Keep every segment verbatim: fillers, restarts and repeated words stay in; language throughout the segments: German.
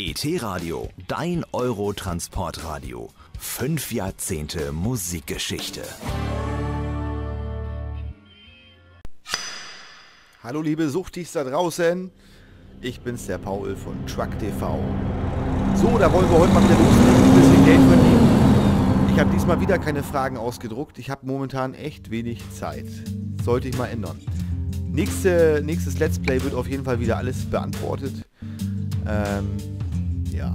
E T-Radio, dein Euro-Transportradio. Fünf Jahrzehnte Musikgeschichte. Hallo liebe Suchtis da draußen, ich bin's, der Paul von Truck T V. So, da wollen wir heute mal wieder loslegen, ein bisschen Geld verdienen. Ich habe diesmal wieder keine Fragen ausgedruckt, ich habe momentan echt wenig Zeit. Sollte ich mal ändern. Nächste, nächstes Let's Play wird auf jeden Fall wieder alles beantwortet. Ähm, ja.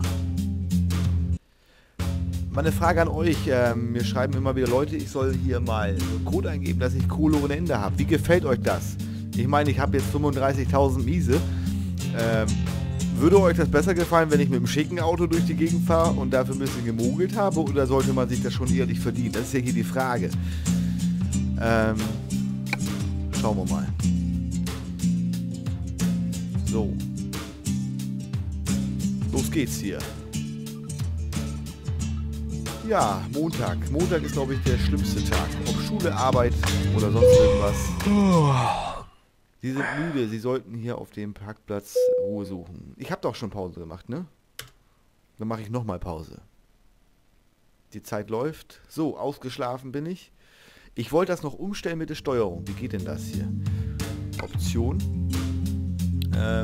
Meine Frage an euch, ähm, mir schreiben immer wieder Leute, ich soll hier mal einen Code eingeben, dass ich Kohle ohne Ende habe. Wie gefällt euch das? Ich meine, ich habe jetzt fünfunddreißigtausend Miese. Ähm, würde euch das besser gefallen, wenn ich mit einem schicken Auto durch die Gegend fahre und dafür ein bisschen gemogelt habe? Oder sollte man sich das schon ehrlich verdienen? Das ist ja hier die Frage. Ähm, schauen wir mal. So. Los geht's hier. Ja, Montag. Montag ist, glaube ich, der schlimmste Tag. Ob Schule, Arbeit oder sonst irgendwas. Sie sind müde, Sie sollten hier auf dem Parkplatz Ruhe suchen. Ich habe doch schon Pause gemacht, ne? Dann mache ich nochmal Pause. Die Zeit läuft. So, ausgeschlafen bin ich. Ich wollte das noch umstellen mit der Steuerung. Wie geht denn das hier? Option. Ähm,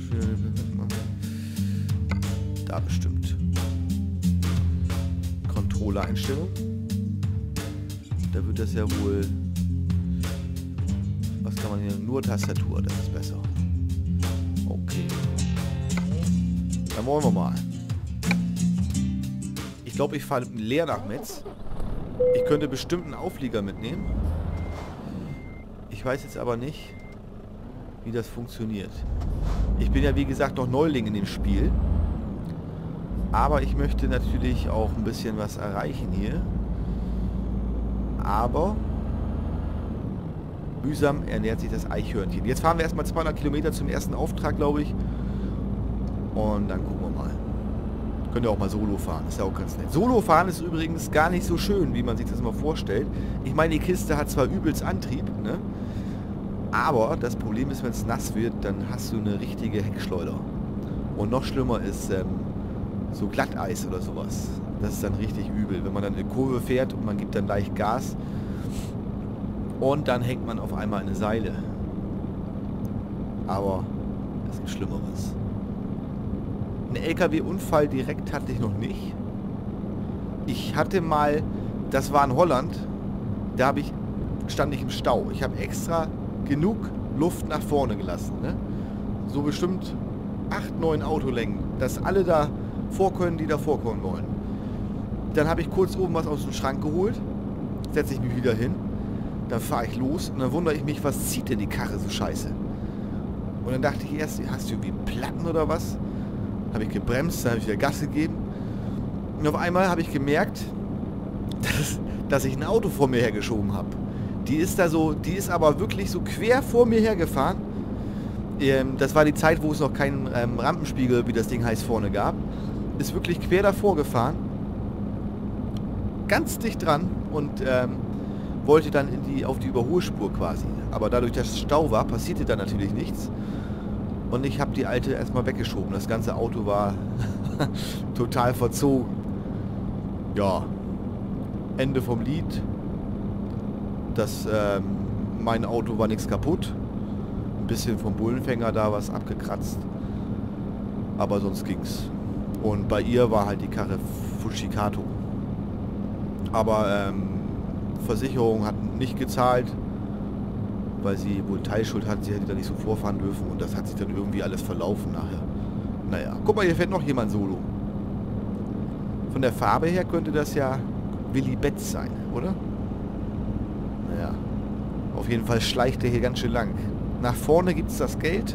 da bestimmt. Controller-Einstellung. Da wird das ja wohl... Was kann man hier? Nur Tastatur, das ist besser. Okay. Dann wollen wir mal. Ich glaube, ich fahre leer nach Metz. Ich könnte bestimmt einen Auflieger mitnehmen. Ich weiß jetzt aber nicht, wie das funktioniert. Ich bin ja wie gesagt noch Neuling in dem Spiel. Aber ich möchte natürlich auch ein bisschen was erreichen hier. Aber mühsam ernährt sich das Eichhörnchen. Jetzt fahren wir erstmal zweihundert Kilometer zum ersten Auftrag, glaube ich. Und dann gucken wir mal. Könnt ihr auch mal Solo fahren, ist ja auch ganz nett. Solo fahren ist übrigens gar nicht so schön, wie man sich das immer vorstellt. Ich meine, die Kiste hat zwar übelst Antrieb, ne? Aber das Problem ist, wenn es nass wird, dann hast du eine richtige Heckschleuder. Und noch schlimmer ist ähm, so Glatteis oder sowas. Das ist dann richtig übel, wenn man dann eine Kurve fährt und man gibt dann leicht Gas. Und dann hängt man auf einmal eine Seile. Aber es gibt Schlimmeres. Ein L K W-Unfall direkt hatte ich noch nicht. Ich hatte mal, das war in Holland, da habe ich, stand ich im Stau. Ich habe extra genug Luft nach vorne gelassen. Ne? So bestimmt acht, neun Autolängen, dass alle da vor können, die da vorkommen wollen. Dann habe ich kurz oben was aus dem Schrank geholt, setze ich mich wieder hin, dann fahre ich los und dann wundere ich mich, was zieht denn die Karre so scheiße? Und dann dachte ich erst, hast du irgendwie Platten oder was? Habe ich gebremst, dann habe ich wieder Gas gegeben. Und auf einmal habe ich gemerkt, dass, dass ich ein Auto vor mir hergeschoben habe. Die ist da so, die ist aber wirklich so quer vor mir hergefahren. Ähm, das war die Zeit, wo es noch keinen ähm, Rampenspiegel, wie das Ding heißt, vorne gab. Ist wirklich quer davor gefahren. Ganz dicht dran und ähm, wollte dann in die, auf die Überholspur quasi. Aber dadurch, dass es Stau war, passierte da natürlich nichts. Und ich habe die alte erstmal weggeschoben. Das ganze Auto war total verzogen. Ja, Ende vom Lied. Das, ähm, mein Auto war nichts kaputt. Ein bisschen vom Bullenfänger da was abgekratzt. Aber sonst ging's. Und bei ihr war halt die Karre Fujikato. Aber ähm, Versicherung hat nicht gezahlt, weil sie wohl Teilschuld hat. Sie hätte da nicht so vorfahren dürfen und das hat sich dann irgendwie alles verlaufen nachher. Naja, guck mal, hier fährt noch jemand Solo. Von der Farbe her könnte das ja Willy Betz sein, oder? Naja, auf jeden Fall schleicht er hier ganz schön lang. Nach vorne gibt es das Geld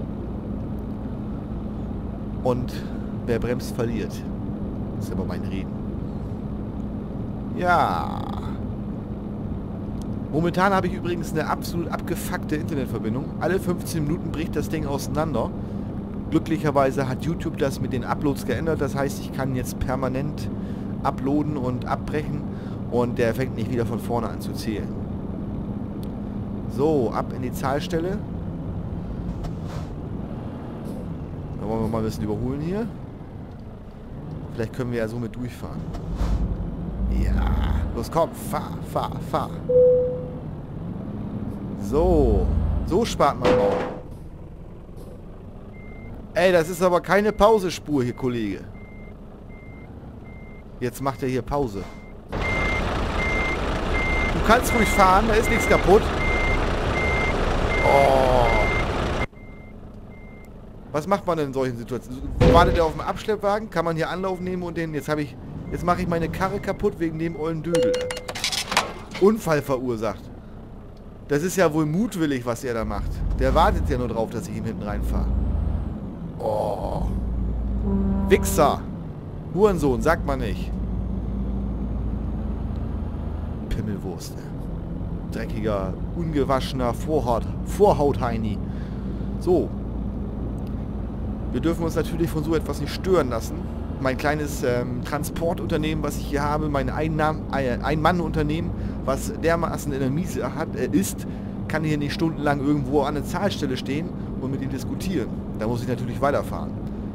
und wer bremst, verliert. Das ist aber mein Reden. Ja. Momentan habe ich übrigens eine absolut abgefuckte Internetverbindung. Alle fünfzehn Minuten bricht das Ding auseinander. Glücklicherweise hat YouTube das mit den Uploads geändert. Das heißt, ich kann jetzt permanent uploaden und abbrechen. Und der fängt nicht wieder von vorne an zu zählen. So, ab in die Zahlstelle. Dann wollen wir mal ein bisschen überholen hier. Vielleicht können wir ja so mit durchfahren. Ja, los komm, fahr, fahr, fahr. So, so spart man Maut. Ey, das ist aber keine Pausespur hier, Kollege. Jetzt macht er hier Pause. Du kannst ruhig fahren, da ist nichts kaputt. Oh. Was macht man denn in solchen Situationen? Wartet er auf dem Abschleppwagen? Kann man hier Anlauf nehmen und den... Jetzt habe ich... Jetzt mache ich meine Karre kaputt wegen dem ollen Dödel. Unfall verursacht. Das ist ja wohl mutwillig, was er da macht. Der wartet ja nur drauf, dass ich ihm hinten reinfahre. Oh. Wichser. Hurensohn, sagt man nicht. Pimmelwurst. Dreckiger, ungewaschener Vorhaut, Vorhautheini. So. Wir dürfen uns natürlich von so etwas nicht stören lassen. Mein kleines ähm, Transportunternehmen, was ich hier habe, mein Ein-Mann-Unternehmen, was dermaßen in der Miese hat, äh, ist, kann hier nicht stundenlang irgendwo an der Zahlstelle stehen und mit ihm diskutieren. Da muss ich natürlich weiterfahren.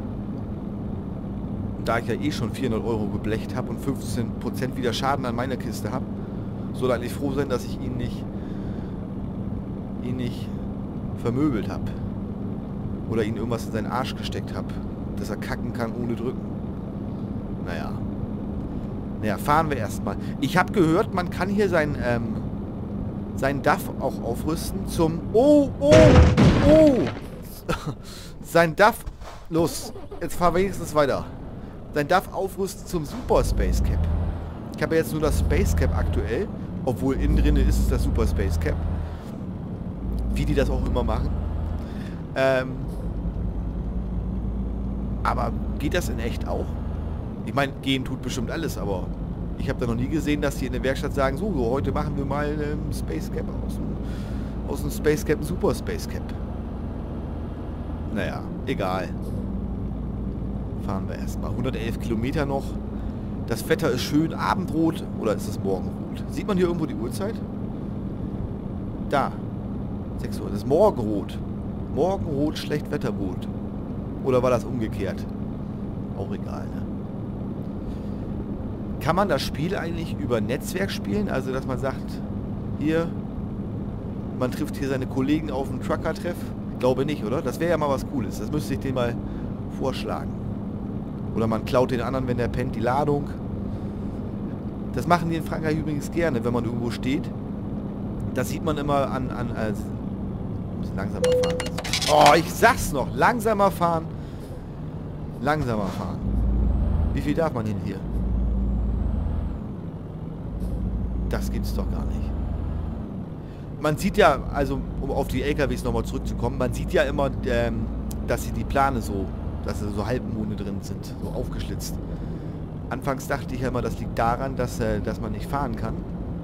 Und da ich ja eh schon vierhundert Euro geblecht habe und fünfzehn Prozent wieder Schaden an meiner Kiste habe, soll eigentlich froh sein, dass ich ihn nicht, ihn nicht vermöbelt habe. Oder ihn irgendwas in seinen Arsch gesteckt habe, dass er kacken kann ohne drücken. Naja. Naja, fahren wir erstmal. Ich habe gehört, man kann hier sein, ähm, sein D A F auch aufrüsten zum... Oh, oh, oh! Sein D A F... Los, jetzt fahr wenigstens weiter. Sein D A F aufrüsten zum Super Space Cap. Ich habe ja jetzt nur das Space Cap aktuell, obwohl innen drin ist es das Super Space Cap. Wie die das auch immer machen. Ähm... Aber geht das in echt auch? Ich meine, gehen tut bestimmt alles, aber ich habe da noch nie gesehen, dass die in der Werkstatt sagen, so, so heute machen wir mal einen Space Cap aus dem, aus dem Space Cap, ein Super Space Cap. Naja, egal. Fahren wir erstmal. hundertelf Kilometer noch. Das Wetter ist schön. Abendrot oder ist es Morgenrot? Sieht man hier irgendwo die Uhrzeit? Da. sechs Uhr. Das ist Morgenrot. Morgenrot, Schlechtwetterrot. Oder war das umgekehrt? Auch egal, ne? Kann man das Spiel eigentlich über Netzwerk spielen? Also, dass man sagt, hier, man trifft hier seine Kollegen auf dem Trucker-Treff? Ich glaube nicht, oder? Das wäre ja mal was Cooles. Das müsste ich denen mal vorschlagen. Oder man klaut den anderen, wenn der pennt, die Ladung. Das machen die in Frankreich übrigens gerne, wenn man irgendwo steht. Das sieht man immer an... an als muss langsamer fahren. Oh, ich sag's noch. Langsamer fahren. Langsamer fahren. Wie viel darf man denn hier? Das gibt's doch gar nicht. Man sieht ja, also um auf die L K Ws nochmal zurückzukommen, man sieht ja immer, ähm, dass sie die Plane so, dass sie so Halbmonde drin sind, so aufgeschlitzt. Anfangs dachte ich ja immer, das liegt daran, dass, äh, dass man nicht fahren kann.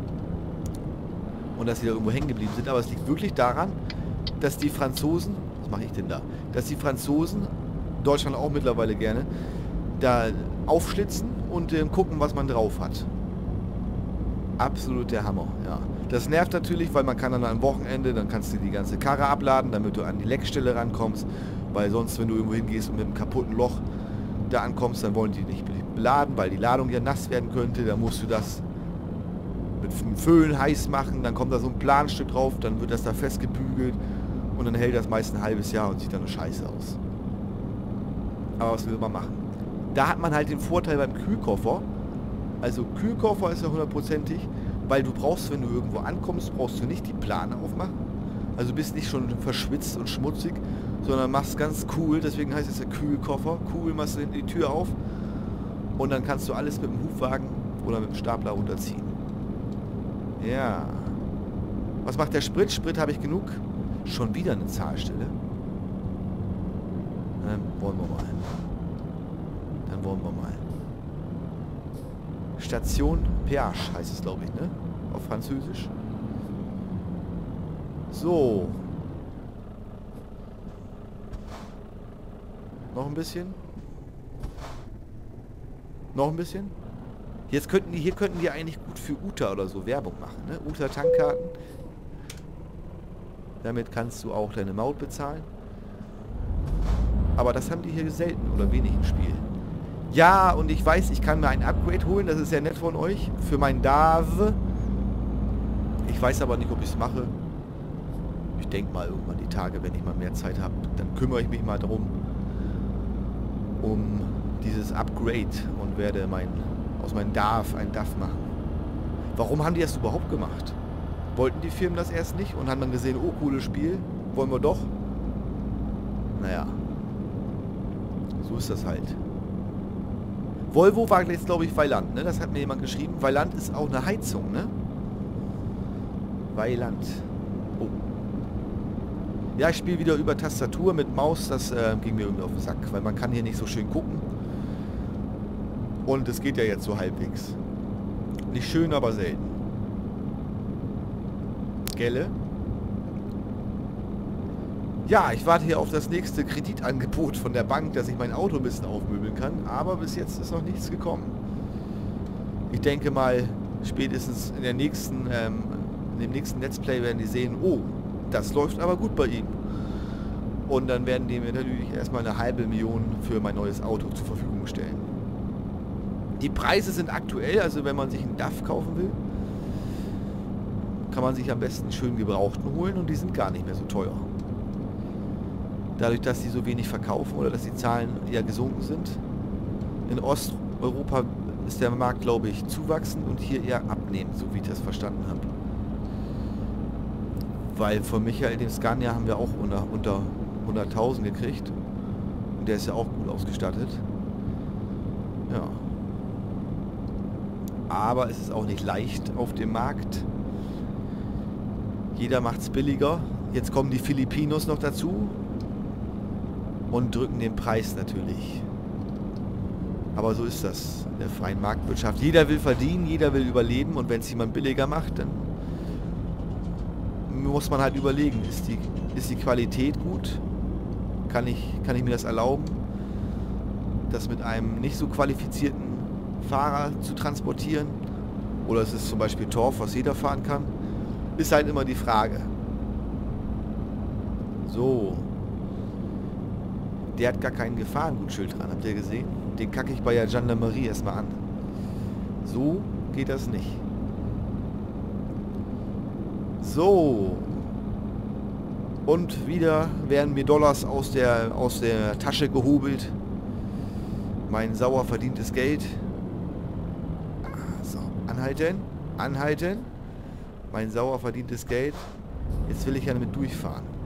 Und dass sie da irgendwo hängen geblieben sind. Aber es liegt wirklich daran, dass die Franzosen, was mache ich denn da? Dass die Franzosen, Deutschland auch mittlerweile gerne, da aufschlitzen und äh, gucken, was man drauf hat. Absolut der Hammer, ja. Das nervt natürlich, weil man kann dann am Wochenende, dann kannst du die ganze Karre abladen, damit du an die Leckstelle rankommst, weil sonst, wenn du irgendwo hingehst und mit einem kaputten Loch da ankommst, dann wollen die nicht beladen, weil die Ladung ja nass werden könnte, dann musst du das mit einem Föhn heiß machen, dann kommt da so ein Planstück drauf, dann wird das da festgebügelt und dann hält das meist ein halbes Jahr und sieht dann nur scheiße aus. Aber was will man machen? Da hat man halt den Vorteil beim Kühlkoffer. Also Kühlkoffer ist ja hundertprozentig, weil du brauchst, wenn du irgendwo ankommst, brauchst du nicht die Plane aufmachen. Also bist nicht schon verschwitzt und schmutzig, sondern machst ganz cool, deswegen heißt es ja Kühlkoffer. Cool, machst du die Tür auf und dann kannst du alles mit dem Hubwagen oder mit dem Stapler runterziehen. Ja. Was macht der Sprit? Sprit habe ich genug. Schon wieder eine Zahlstelle. Dann wollen wir mal. Dann wollen wir mal. Station Péage heißt es, glaube ich, ne? Auf Französisch. So. Noch ein bisschen. Noch ein bisschen. Jetzt könnten die, hier könnten die eigentlich gut für U T A oder so Werbung machen, ne? U T A Tankkarten. Damit kannst du auch deine Maut bezahlen. Aber das haben die hier selten oder wenig im Spiel. Ja, und ich weiß, ich kann mir ein Upgrade holen, das ist ja nett von euch, für mein D A W. Ich weiß aber nicht, ob ich es mache. Ich denke mal irgendwann die Tage, wenn ich mal mehr Zeit habe, dann kümmere ich mich mal darum, um dieses Upgrade und werde mein, aus meinem D A W ein D A W machen. Warum haben die das überhaupt gemacht? Wollten die Firmen das erst nicht und haben dann gesehen, oh, cooles Spiel, wollen wir doch? Naja, so ist das halt. Volvo war jetzt, glaube ich, Weiland, ne? Das hat mir jemand geschrieben. Weiland ist auch eine Heizung, ne? Weiland. Oh. Ja, ich spiele wieder über Tastatur mit Maus. Das äh, ging mir irgendwie auf den Sack, weil man kann hier nicht so schön gucken. Und es geht ja jetzt so halbwegs. Nicht schön, aber selten. Gelle. Ja, ich warte hier auf das nächste Kreditangebot von der Bank, dass ich mein Auto ein bisschen aufmöbeln kann. Aber bis jetzt ist noch nichts gekommen. Ich denke mal, spätestens in der nächsten, ähm, in dem nächsten Let's Play werden die sehen, oh, das läuft aber gut bei ihm. Und dann werden die mir natürlich erstmal eine halbe Million für mein neues Auto zur Verfügung stellen. Die Preise sind aktuell, also wenn man sich einen D A W kaufen will, kann man sich am besten schön gebrauchten holen und die sind gar nicht mehr so teuer. Dadurch, dass sie so wenig verkaufen oder dass die Zahlen eher gesunken sind. In Osteuropa ist der Markt, glaube ich, zuwachsend und hier eher abnehmend, so wie ich das verstanden habe. Weil von Michael, dem Scania, haben wir auch unter, unter hunderttausend gekriegt. Und der ist ja auch gut ausgestattet. Ja. Aber es ist auch nicht leicht auf dem Markt. Jeder macht es billiger. Jetzt kommen die Filipinos noch dazu. Und drücken den Preis natürlich. Aber so ist das in der freien Marktwirtschaft. Jeder will verdienen, jeder will überleben und wenn es jemand billiger macht, dann muss man halt überlegen, ist die, ist die Qualität gut? Kann ich, kann ich mir das erlauben, das mit einem nicht so qualifizierten Fahrer zu transportieren? Oder ist es zum Beispiel Torf, was jeder fahren kann? Ist halt immer die Frage. So. Der hat gar kein Gefahrengutsschild dran, habt ihr gesehen? Den kacke ich bei der Gendarmerie erstmal an. So geht das nicht. So. Und wieder werden mir Dollars aus der, aus der Tasche gehobelt. Mein sauer verdientes Geld. So, anhalten. Anhalten. Mein sauer verdientes Geld. Jetzt will ich ja damit durchfahren.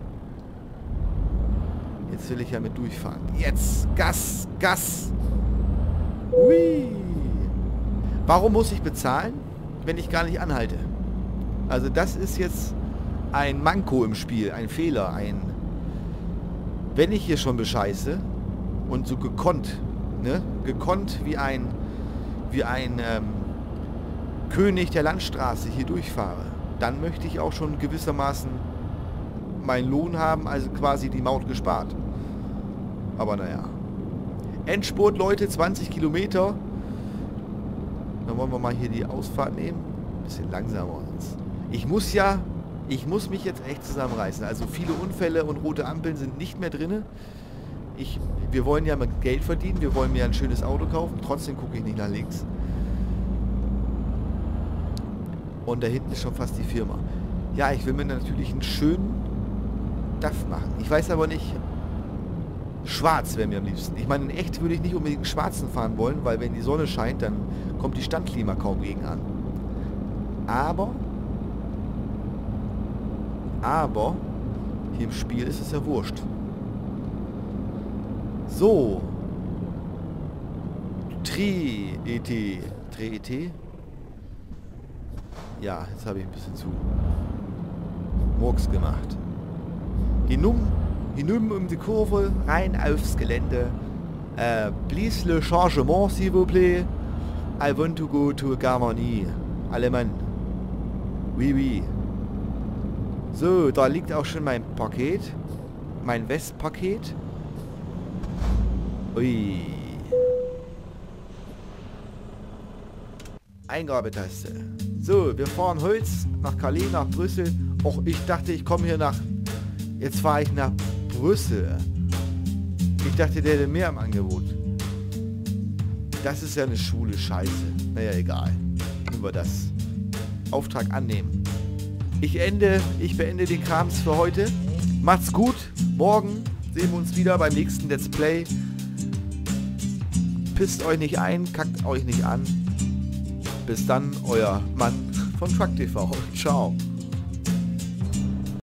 Jetzt will ich ja mit durchfahren. Jetzt! Gas! Gas! Hui! Warum muss ich bezahlen, wenn ich gar nicht anhalte? Also das ist jetzt ein Manko im Spiel, ein Fehler, ein... Wenn ich hier schon bescheiße und so gekonnt, ne? Gekonnt wie ein, wie ein ähm, König der Landstraße hier durchfahre, dann möchte ich auch schon gewissermaßen meinen Lohn haben, also quasi die Maut gespart. Aber naja. Endspurt, Leute, zwanzig Kilometer. Dann wollen wir mal hier die Ausfahrt nehmen. Ein bisschen langsamer sonst. Ich muss ja, ich muss mich jetzt echt zusammenreißen. Also viele Unfälle und rote Ampeln sind nicht mehr drin. Ich, wir wollen ja mal Geld verdienen. Wir wollen mir ein schönes Auto kaufen. Trotzdem gucke ich nicht nach links. Und da hinten ist schon fast die Firma. Ja, ich will mir natürlich einen schönen D A W machen. Ich weiß aber nicht... Schwarz wäre mir am liebsten. Ich meine, in echt würde ich nicht unbedingt einen schwarzen fahren wollen, weil wenn die Sonne scheint, dann kommt die Standklima kaum gegen an. Aber... Aber... Hier im Spiel ist es ja wurscht. So. Tri-E T. Tri-E T? Ja, jetzt habe ich ein bisschen zu Murks gemacht. Hinum, hinum um die Kurve, rein aufs Gelände. Uh, please le changement, s'il vous plaît. I want to go to Germany. Allemand. Oui, oui. So, da liegt auch schon mein Paket. Mein Westpaket. Ui. Eingabetaste. So, wir fahren Holz nach Calais, nach Brüssel. Och, ich dachte, ich komme hier nach... Jetzt fahre ich nach Brüssel. Ich dachte, der hätte mehr im Angebot. Das ist ja eine schwule Scheiße. Naja, egal. Nehmen wir das. Auftrag annehmen. Ich ende, ich beende den Krams für heute. Macht's gut. Morgen sehen wir uns wieder beim nächsten Let's Play. Pisst euch nicht ein, kackt euch nicht an. Bis dann, euer Mann von Truck T V. Ciao.